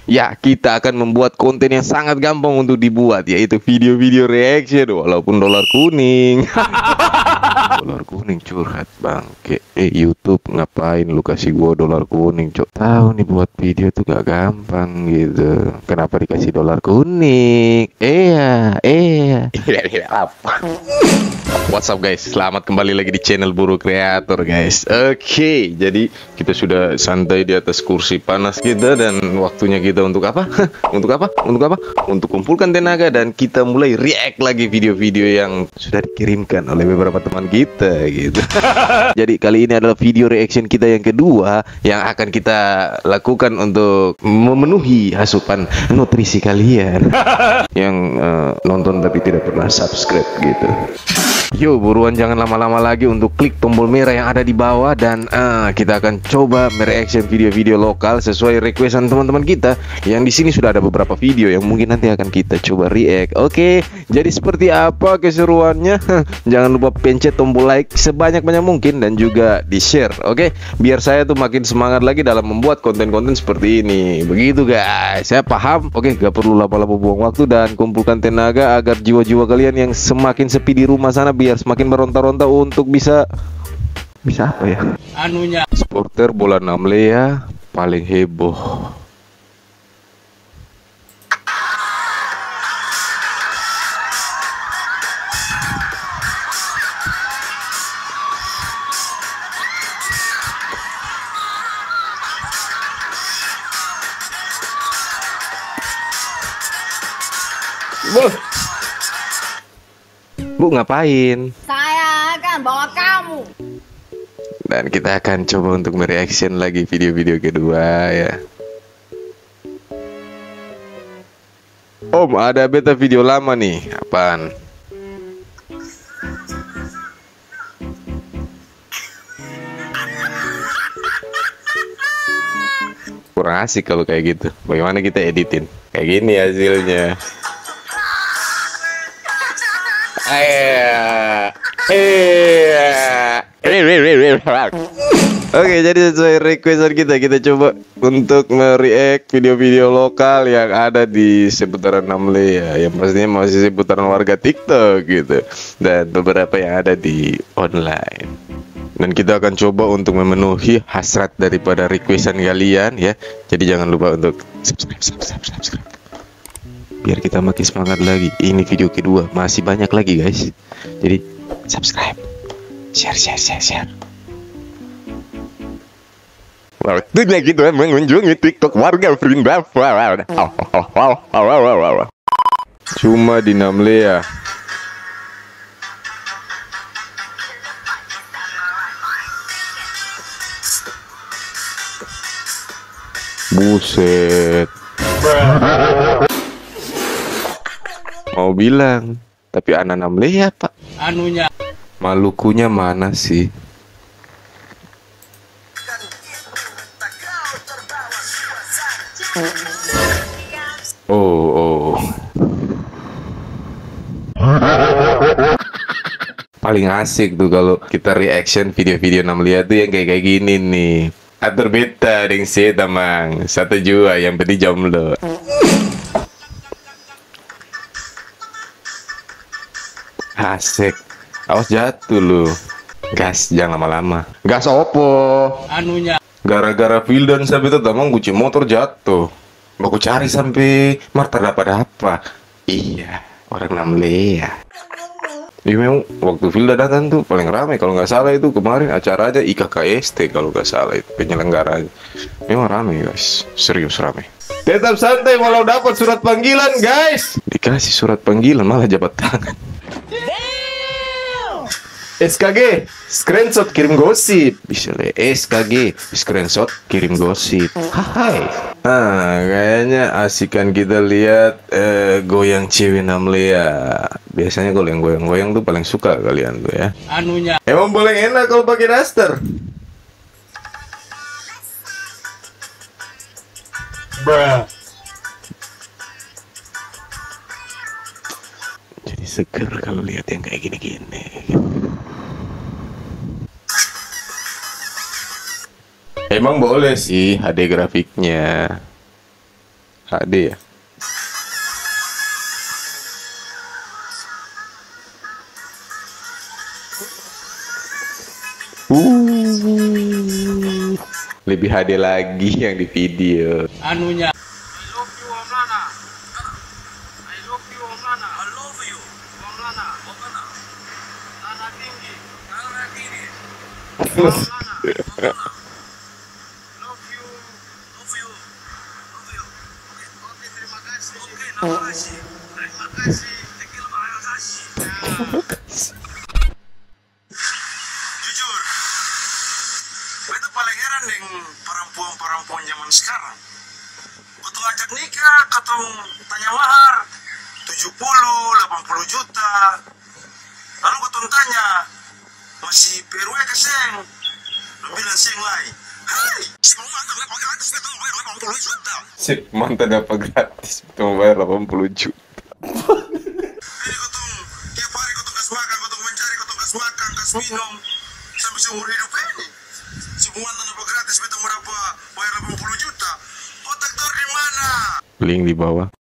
Ya, kita akan membuat konten yang sangat gampang untuk dibuat, yaitu video-video reaction walaupun dolar kuning. Dolar kuning curhat bangke. YouTube ngapain lu kasih gua dolar kuning, Cok? Tahu nih buat video tuh gak gampang gitu. Kenapa dikasih dolar kuning? Iya. Apa? What's up guys? Selamat kembali lagi di channel Buru Kreator guys. Oke, jadi kita sudah santai di atas kursi panas kita dan waktunya kita untuk apa? Untuk apa? Untuk apa? Untuk kumpulkan tenaga dan kita mulai react lagi video-video yang sudah dikirimkan oleh beberapa teman kita gitu. Jadi kali ini adalah video reaction kita yang kedua yang akan kita lakukan untuk memenuhi asupan nutrisi kalian yang nonton tapi tidak pernah subscribe gitu. Yo, buruan jangan lama-lama lagi untuk klik tombol merah yang ada di bawah dan kita akan coba mereaction video-video lokal sesuai requestan teman-teman kita. Yang di sini sudah ada beberapa video yang mungkin nanti akan kita coba react. Oke, jadi seperti apa keseruannya? Jangan lupa pencet tombol like sebanyak-banyak mungkin dan juga di-share. Oke, biar saya tuh makin semangat lagi dalam membuat konten-konten seperti ini. Begitu guys, saya paham. Oke, gak perlu lama-lama buang waktu dan kumpulkan tenaga agar jiwa-jiwa kalian yang semakin sepi di rumah sana biar semakin meronta-ronta untuk bisa apa ya? Anunya. Supporter bola Namlea paling heboh. Bu, ngapain? Saya akan bawa kamu. Dan kita akan coba untuk mereaction lagi video-video kedua ya. Om, ada beta video lama nih. Apaan? Kurang asik kalau kayak gitu. Bagaimana kita editin? Kayak gini hasilnya. Oke, jadi sesuai requestan kita coba untuk mereact video-video lokal yang ada di seputaran Namlea, yang pastinya masih seputaran warga TikTok gitu, dan beberapa yang ada di online. Dan kita akan coba untuk memenuhi hasrat daripada requestan kalian ya. Jadi jangan lupa untuk subscribe. Biar kita makin semangat lagi. Ini video kedua, masih banyak lagi guys. Jadi subscribe, share. Waktunya kita mengunjungi TikTok warga Vrindavan. Cuma di Namlea. Buset. Mau bilang, tapi anak Namlea pak. Anunya. Malukunya mana sih? Oh. Paling asik tuh kalau kita reaction video-video Namlea tuh yang kayak gini nih. Atur beta ding sih tamang. Satu jua yang penting jomblo. Asik. Awas jatuh lu. Gas, jangan lama-lama. Gas opo? Anunya. Gara-gara Vildan sampai itu tamang kunci motor jatuh. Aku cari sampai Marta dapat apa? Iya, orang Namlea. Iya memang waktu Vilda datang tuh paling ramai kalau nggak salah itu kemarin acara aja IKKST kalau nggak salah itu penyelenggaranya. Memang ramai guys, serius ramai. Tetap santai walau dapat surat panggilan guys. Dikasih surat panggilan malah jabat tangan. SKG, screenshot kirim gosip. Bisa deh, SKG, screenshot kirim gosip. Hai. Nah, kayaknya asikan kita lihat goyang cewek Namlea. Biasanya kalau yang goyang-goyang tuh paling suka kalian tuh ya. Anunya. Emang boleh enak kalau pakai daster. Bruh. Jadi seger kalau lihat yang kayak gini-gini. Emang boleh sih HD grafiknya. HD ya. Lebih HD lagi yang di video. Anunya. Jujur, itu paling heran dengan perempuan-perempuan zaman sekarang. Kau ajak nikah, kau tanya mahar 70, 80 juta. Lalu kau tanya, masih PRW ke seng? Lu bilang seng lain. Hai, si mantan dapat gratis itu bayar 80 juta. Si mantan dapat gratis, itu bayar 80 juta. Jadi kau tiap hari kau kas makan, kau mencari, kau kas makan, kas minum sampai seumur hidup ini. Si mantan dapat gratis, betul berapa bayar 80 juta. Otak tor di mana? Link di bawah.